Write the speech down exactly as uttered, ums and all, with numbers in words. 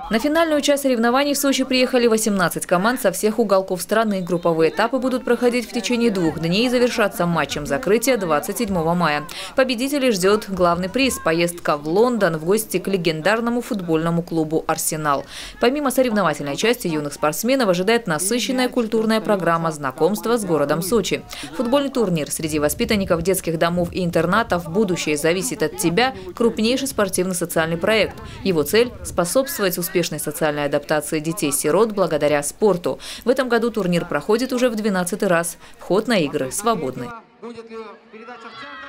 На финальную часть соревнований в Сочи приехали восемнадцать команд со всех уголков страны. Групповые этапы будут проходить в течение двух дней и завершаться матчем закрытия двадцать седьмого мая. Победителей ждет главный приз – поездка в Лондон в гости к легендарному футбольному клубу «Арсенал». Помимо соревновательной части, юных спортсменов ожидает насыщенная культурная программа знакомства с городом Сочи. Футбольный турнир среди воспитанников детских домов и интернатов «Будущее зависит от тебя» – крупнейший спортивно-социальный проект. Его цель – способствовать успешному успешной социальной адаптации детей-сирот благодаря спорту. В этом году турнир проходит уже в двенадцатый раз. Вход на игры свободный.